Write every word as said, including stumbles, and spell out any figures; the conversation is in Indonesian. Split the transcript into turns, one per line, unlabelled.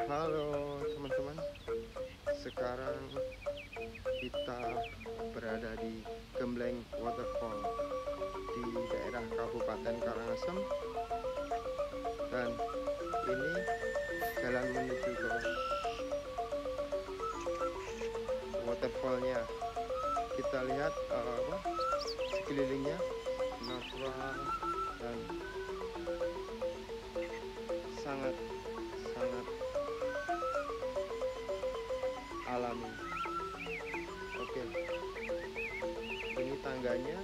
Halo teman-teman, sekarang kita berada di Gembleng Waterfall di daerah Kabupaten Karangasem, dan ini jalan menuju ke waterfallnya. Kita lihat uh, apa, sekelilingnya natural dan sangat sangat alami. Oke, ini tangganya.